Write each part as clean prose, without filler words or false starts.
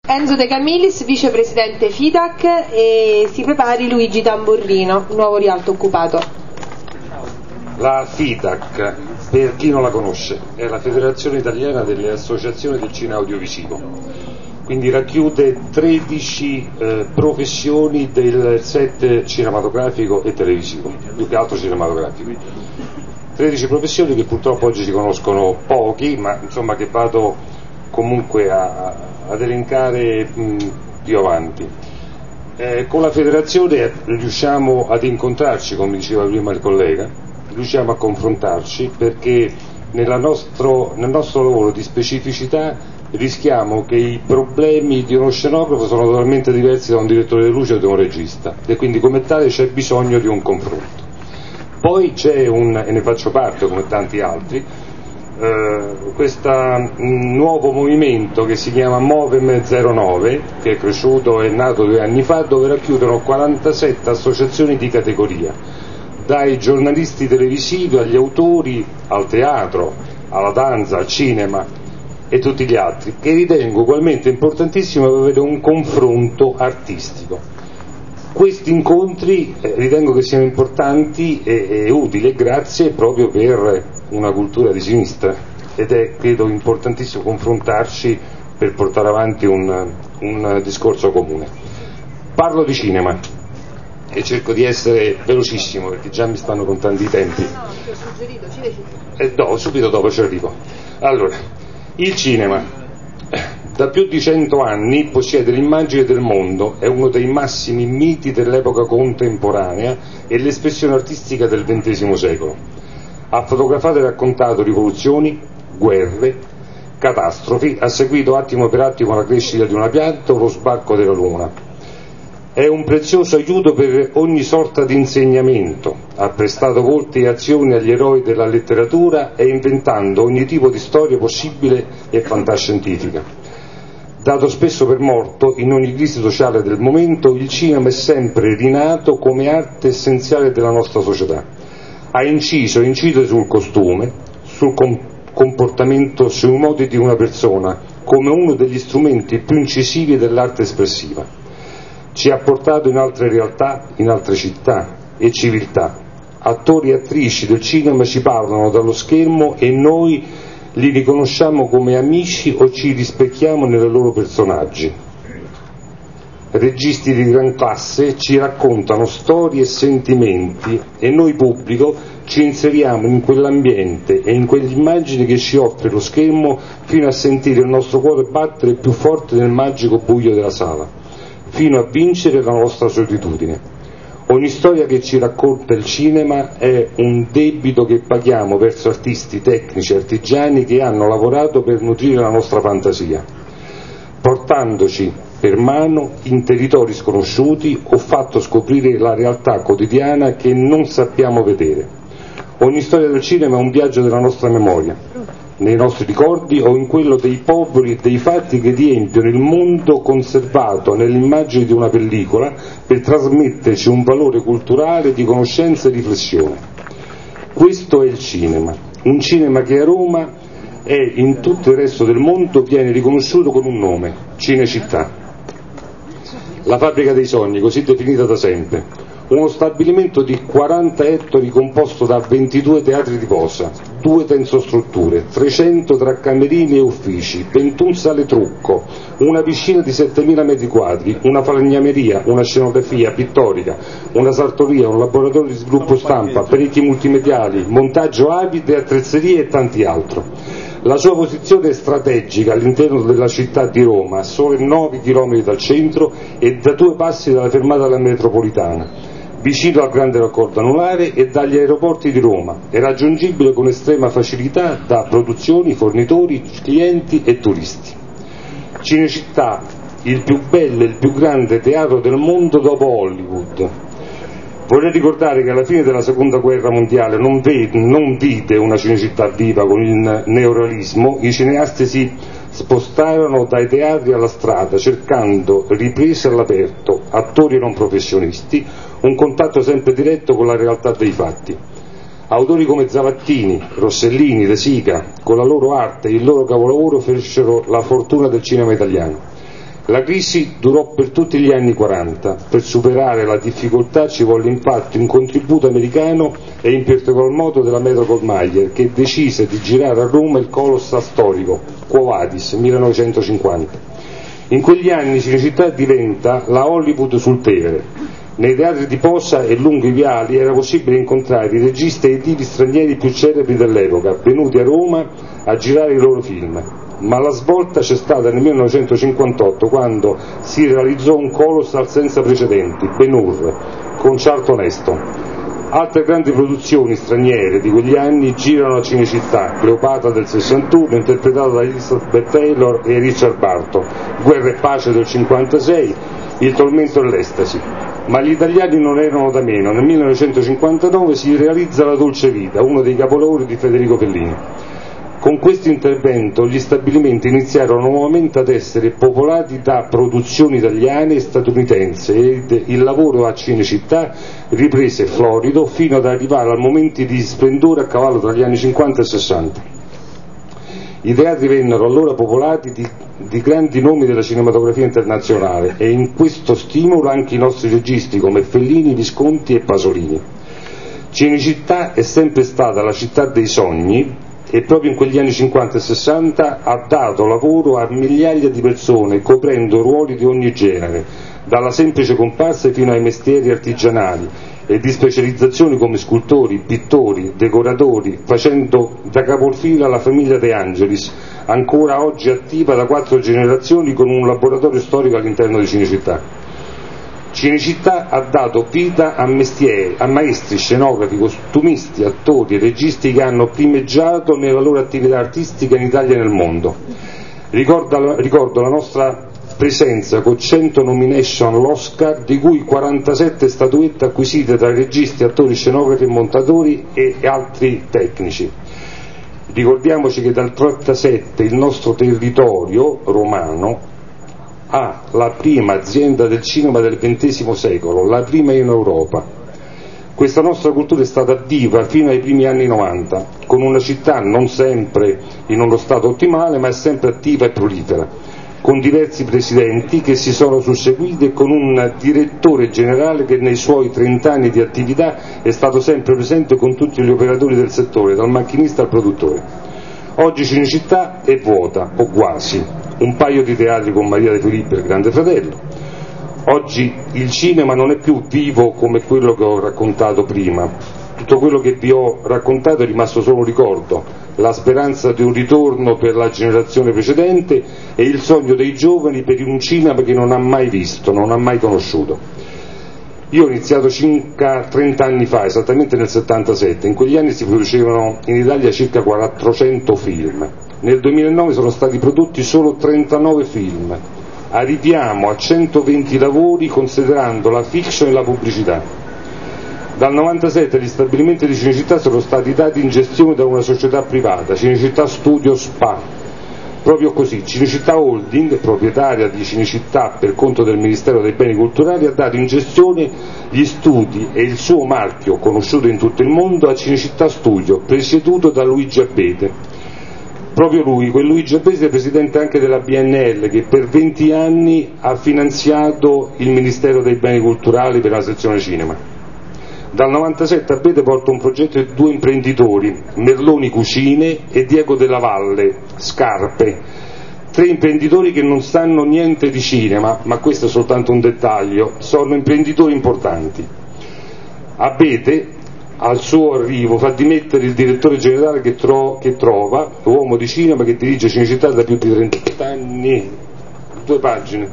Enzo De Camillis, vicepresidente FIDAC, e si prepari Luigi Tamburrino, nuovo Rialto occupato. La FIDAC, per chi non la conosce, è la Federazione Italiana delle Associazioni del Cinema Audiovisivo, quindi racchiude 13 professioni del set cinematografico e televisivo, più che altro cinematografico. 13 professioni che purtroppo oggi si conoscono pochi, ma insomma che vado comunque ad elencare più avanti. Con la federazione riusciamo ad incontrarci, come diceva prima il collega, riusciamo a confrontarci perché nel nostro lavoro di specificità rischiamo che i problemi di uno scenografo sono totalmente diversi da un direttore di luce o da un regista, e quindi come tale c'è bisogno di un confronto. Poi c'è e ne faccio parte come tanti altri, questo nuovo movimento che si chiama Movem 09, che è cresciuto e nato 2 anni fa, dove racchiudono 47 associazioni di categoria, dai giornalisti televisivi agli autori, al teatro, alla danza, al cinema e tutti gli altri, che ritengo ugualmente importantissimo per avere un confronto artistico. Questi incontri ritengo che siano importanti e utili, e grazie proprio per una cultura di sinistra, ed è credo importantissimo confrontarci per portare avanti un discorso comune. Parlo di cinema e cerco di essere velocissimo perché già mi stanno contando i tempi. Ti ho suggerito, subito dopo ci arrivo. Allora, il cinema da più di 100 anni possiede l'immagine del mondo, è uno dei massimi miti dell'epoca contemporanea e l'espressione artistica del XX secolo. Ha fotografato e raccontato rivoluzioni, guerre, catastrofi, ha seguito attimo per attimo la crescita di una pianta o lo sbarco della luna. È un prezioso aiuto per ogni sorta di insegnamento, ha prestato volti e azioni agli eroi della letteratura e inventando ogni tipo di storia possibile e fantascientifica. Dato spesso per morto in ogni crisi sociale del momento, il cinema è sempre rinato come arte essenziale della nostra società. Ha inciso e incide sul costume, sul comportamento, sui modi di una persona, come uno degli strumenti più incisivi dell'arte espressiva. Ci ha portato in altre realtà, in altre città e civiltà. Attori e attrici del cinema ci parlano dallo schermo e noi li riconosciamo come amici o ci rispecchiamo nei loro personaggi. Registi di gran classe ci raccontano storie e sentimenti e noi pubblico ci inseriamo in quell'ambiente e in quelle immagini che ci offre lo schermo fino a sentire il nostro cuore battere più forte nel magico buio della sala, fino a vincere la nostra solitudine. Ogni storia che ci racconta il cinema è un debito che paghiamo verso artisti, tecnici, artigiani che hanno lavorato per nutrire la nostra fantasia, portandoci per mano in territori sconosciuti o fatto scoprire la realtà quotidiana che non sappiamo vedere. Ogni storia del cinema è un viaggio della nostra memoria, nei nostri ricordi o in quello dei popoli e dei fatti che riempiono il mondo conservato nell'immagine di una pellicola per trasmetterci un valore culturale di conoscenza e riflessione. Questo è il cinema, un cinema che a Roma e in tutto il resto del mondo viene riconosciuto con un nome, Cinecittà. La fabbrica dei sogni, così definita da sempre. Uno stabilimento di 40 ettari composto da 22 teatri di posa, 2 tensostrutture, 300 tra camerini e uffici, 21 sale trucco, una piscina di 7.000 metri quadri, una falegnameria, una scenografia pittorica, una sartoria, un laboratorio di sviluppo stampa, apparecchi multimediali, montaggio Avid e attrezzerie e tanti altro. La sua posizione è strategica all'interno della città di Roma, a solo 9 km dal centro e da 2 passi dalla fermata della metropolitana, vicino al grande raccordo anulare e dagli aeroporti di Roma, è raggiungibile con estrema facilità da produzioni, fornitori, clienti e turisti. Cinecittà, il più bello e il più grande teatro del mondo dopo Hollywood. Vorrei ricordare che alla fine della seconda guerra mondiale non vide una Cinecittà viva con il neorealismo, i cineasti si spostarono dai teatri alla strada cercando riprese all'aperto, attori non professionisti, un contatto sempre diretto con la realtà dei fatti. Autori come Zavattini, Rossellini, De Sica, con la loro arte e il loro capolavoro fecero la fortuna del cinema italiano. La crisi durò per tutti gli anni 40, per superare la difficoltà ci volle infatti un contributo americano e in particolar modo della Metro-Goldwyn-Mayer, che decise di girare a Roma il colossal storico Quo Vadis 1950. In quegli anni Cinecittà diventa la Hollywood sul Tevere. Nei teatri di posa e lungo i viali era possibile incontrare i registi e i divi stranieri più celebri dell'epoca, venuti a Roma a girare i loro film. Ma la svolta c'è stata nel 1958, quando si realizzò un colossal senza precedenti, Ben-Hur, con Charlton Heston. Altre grandi produzioni straniere di quegli anni girano a Cinecittà: Cleopatra del 61, interpretata da Elizabeth Taylor e Richard Burton, Guerra e pace del 56, Il tormento e l'estasi. Ma gli italiani non erano da meno. Nel 1959 si realizza La dolce vita, uno dei capolavori di Federico Fellini. Con questo intervento gli stabilimenti iniziarono nuovamente ad essere popolati da produzioni italiane e statunitensi ed il lavoro a Cinecittà riprese florido fino ad arrivare al momento di splendore a cavallo tra gli anni 50 e 60. I teatri vennero allora popolati di grandi nomi della cinematografia internazionale e in questo stimolo anche i nostri registi come Fellini, Visconti e Pasolini. Cinecittà è sempre stata la città dei sogni e proprio in quegli anni 50 e 60 ha dato lavoro a migliaia di persone coprendo ruoli di ogni genere, dalla semplice comparsa fino ai mestieri artigianali e di specializzazioni come scultori, pittori, decoratori, facendo da capofila la famiglia De Angelis, ancora oggi attiva da 4 generazioni con un laboratorio storico all'interno di Cinecittà. Cinecittà ha dato vita a mestieri, a maestri, scenografi, costumisti, attori e registi che hanno primeggiato nella loro attività artistica in Italia e nel mondo. Ricordo la nostra presenza con 100 nomination all'Oscar, di cui 47 statuette acquisite tra registi, attori, scenografi e montatori e altri tecnici. Ricordiamoci che dal 1937 il nostro territorio romano ha la prima azienda del cinema del XX secolo, la prima in Europa. Questa nostra cultura è stata viva fino ai primi anni 90, con una città non sempre in uno stato ottimale, ma è sempre attiva e prolifera, con diversi presidenti che si sono susseguiti e con un direttore generale che nei suoi 30 anni di attività è stato sempre presente con tutti gli operatori del settore, dal macchinista al produttore. Oggi Cinecittà è vuota, o quasi, un paio di teatri con Maria De Filippi e il Grande Fratello. Oggi il cinema non è più vivo come quello che ho raccontato prima. Tutto quello che vi ho raccontato è rimasto solo un ricordo, la speranza di un ritorno per la generazione precedente e il sogno dei giovani per un cinema che non ha mai visto, non ha mai conosciuto. Io ho iniziato circa 30 anni fa, esattamente nel 77, in quegli anni si producevano in Italia circa 400 film, nel 2009 sono stati prodotti solo 39 film, arriviamo a 120 lavori considerando la fiction e la pubblicità. Dal 97 gli stabilimenti di Cinecittà sono stati dati in gestione da una società privata, Cinecittà Studio SPA. Proprio così, Cinecittà Holding, proprietaria di Cinecittà per conto del Ministero dei Beni Culturali, ha dato in gestione gli studi e il suo marchio, conosciuto in tutto il mondo, a Cinecittà Studio, presieduto da Luigi Abbete. Proprio lui, quel Luigi Abbete è presidente anche della BNL, che per 20 anni ha finanziato il Ministero dei Beni Culturali per la sezione cinema. Dal 97 Abbete porta un progetto di 2 imprenditori, Merloni Cucine e Diego Della Valle, Scarpe, 3 imprenditori che non sanno niente di cinema, ma questo è soltanto un dettaglio, sono imprenditori importanti. Abbete al suo arrivo fa dimettere il direttore generale che trova, uomo di cinema che dirige Cinecittà da più di 30 anni, 2 pagine,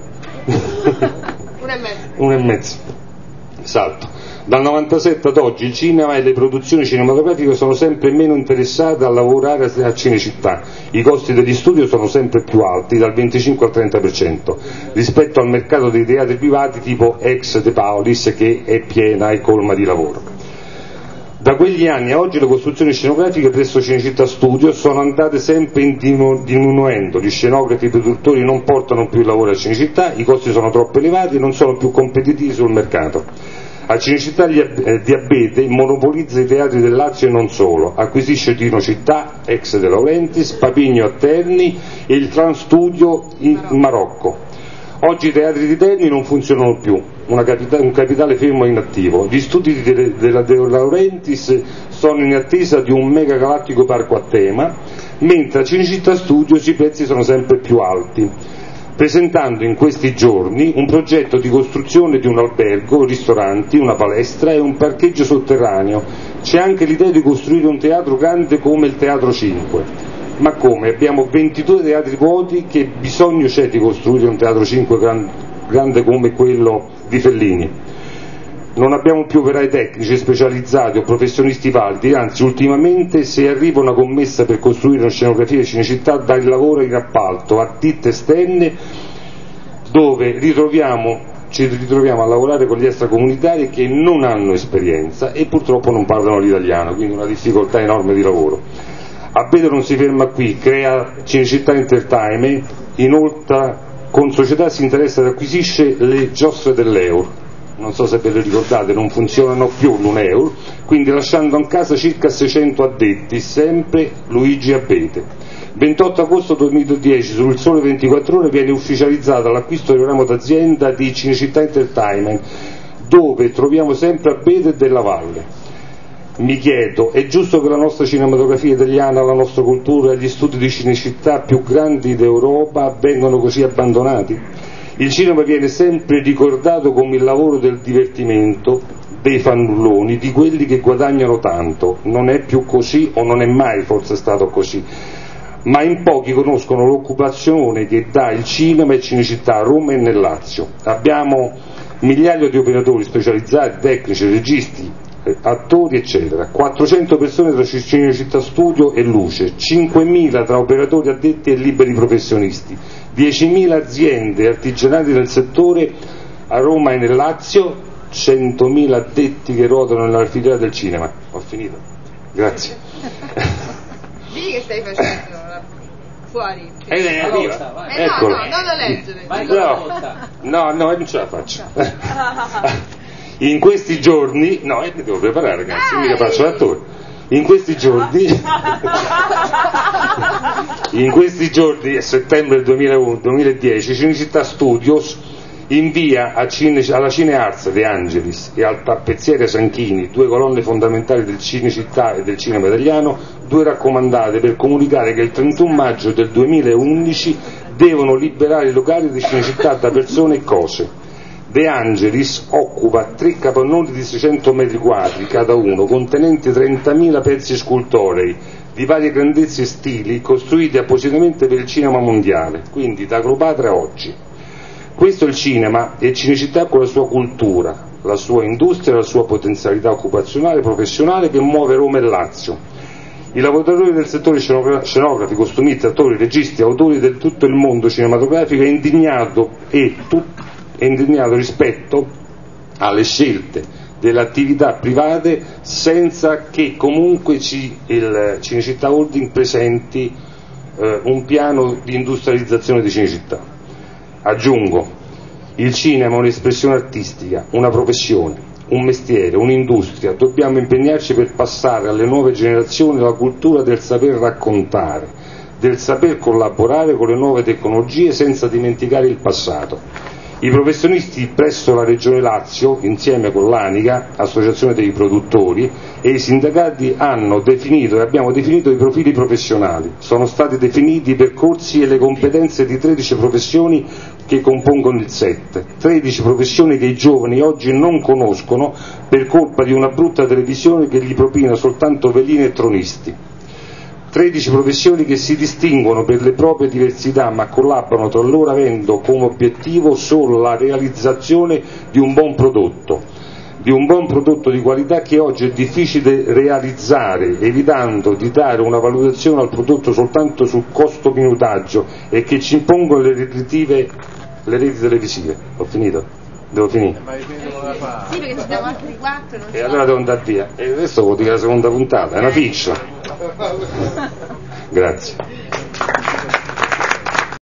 1,5, esatto. Dal 97 ad oggi il cinema e le produzioni cinematografiche sono sempre meno interessate a lavorare a Cinecittà, i costi degli studi sono sempre più alti, dal 25 al 30%, rispetto al mercato dei teatri privati tipo ex De Paulis, che è piena e colma di lavoro. Da quegli anni a oggi le costruzioni scenografiche presso Cinecittà Studio sono andate sempre diminuendo, gli scenografi e i produttori non portano più il lavoro a Cinecittà, i costi sono troppo elevati e non sono più competitivi sul mercato. A Cinecittà di Abbete monopolizza i teatri del Lazio e non solo, acquisisce Tino Città, ex De Laurentiis, Papigno a Terni e il Tran Studio in Marocco. Oggi i teatri di Terni non funzionano più, un capitale fermo e inattivo. Gli studi della De Laurentiis sono in attesa di un mega galattico parco a tema, mentre a Cinecittà Studios i prezzi sono sempre più alti, presentando in questi giorni un progetto di costruzione di un albergo, ristoranti, una palestra e un parcheggio sotterraneo. C'è anche l'idea di costruire un teatro grande come il Teatro 5. Ma come? Abbiamo 22 teatri vuoti, che bisogno c'è di costruire un Teatro 5 grande come quello di Fellini? Non abbiamo più operai tecnici specializzati o professionisti validi, anzi ultimamente se arriva una commessa per costruire una scenografia di Cinecittà dà il lavoro in appalto a ditte esterne, dove ci ritroviamo a lavorare con gli extracomunitari che non hanno esperienza e purtroppo non parlano l'italiano, quindi una difficoltà enorme di lavoro. Abete non si ferma qui, crea Cinecittà Entertainment, inoltre con società si interessa ed acquisisce le giostre dell'Eur, non so se ve le ricordate, non funzionano più l'Uneur, quindi lasciando a casa circa 600 addetti, sempre Luigi Abete. 28 agosto 2010 sul Sole 24 Ore viene ufficializzata l'acquisto del ramo d'azienda di Cinecittà Entertainment, dove troviamo sempre Abete e Della Valle. Mi chiedo, è giusto che la nostra cinematografia italiana, la nostra cultura e gli studi di Cinecittà più grandi d'Europa vengano così abbandonati? Il cinema viene sempre ricordato come il lavoro del divertimento, dei fannulloni, di quelli che guadagnano tanto. Non è più così, o non è mai forse stato così, ma in pochi conoscono l'occupazione che dà il cinema e Cinecittà a Roma e nel Lazio. Abbiamo migliaia di operatori specializzati, tecnici, registi, attori eccetera, 400 persone tra Cinecittà Studio e Luce, 5.000 tra operatori addetti e liberi professionisti, 10.000 aziende artigianali del settore a Roma e nel Lazio, 100.000 addetti che ruotano nella filiera del cinema. Ho finito, grazie. Dì che stai facendo fuori? Eccolo. No, non lo leggere. No, non ce la faccio. In questi giorni, no, mi devo preparare, ragazzi, mica faccio l'attore. In questi giorni, a settembre del 2010, Cinecittà Studios invia alla Cinearts De Angelis e al tappezziere Sanchini, due colonne fondamentali del Cinecittà e del cinema italiano, due raccomandate per comunicare che il 31 maggio del 2011 devono liberare i locali di Cinecittà da persone e cose. De Angelis occupa 3 capannoni di 600 metri quadri cada uno, contenenti 30.000 pezzi scultorei di varie grandezze e stili, costruiti appositamente per il cinema mondiale, quindi da Cleopatra a oggi. Questo è il cinema, e Cinecittà con la sua cultura, la sua industria, la sua potenzialità occupazionale e professionale che muove Roma e Lazio. I lavoratori del settore scenografi, costumisti, attori, registi, autori di tutto il mondo cinematografico è indignato rispetto alle scelte delle attività private, senza che comunque il Cinecittà Holding presenti un piano di industrializzazione di Cinecittà. Aggiungo, il cinema è un'espressione artistica, una professione, un mestiere, un'industria. Dobbiamo impegnarci per passare alle nuove generazioni la cultura del saper raccontare, del saper collaborare con le nuove tecnologie senza dimenticare il passato. I professionisti presso la Regione Lazio, insieme con l'ANICA, Associazione dei Produttori, e i sindacati abbiamo definito i profili professionali. Sono stati definiti i percorsi e le competenze di 13 professioni che compongono il SET, 13 professioni che i giovani oggi non conoscono per colpa di una brutta televisione che gli propina soltanto velini e tronisti. 13 professioni che si distinguono per le proprie diversità ma collaborano tra loro avendo come obiettivo solo la realizzazione di un buon prodotto di qualità che oggi è difficile realizzare, evitando di dare una valutazione al prodotto soltanto sul costo minutaggio e che ci impongono le reti televisive. Ho finito? Devo finire? Sì, perché ci diamo altri 4. E allora devo andare via. E adesso vuol dire la seconda puntata, è una fiction. Grazie.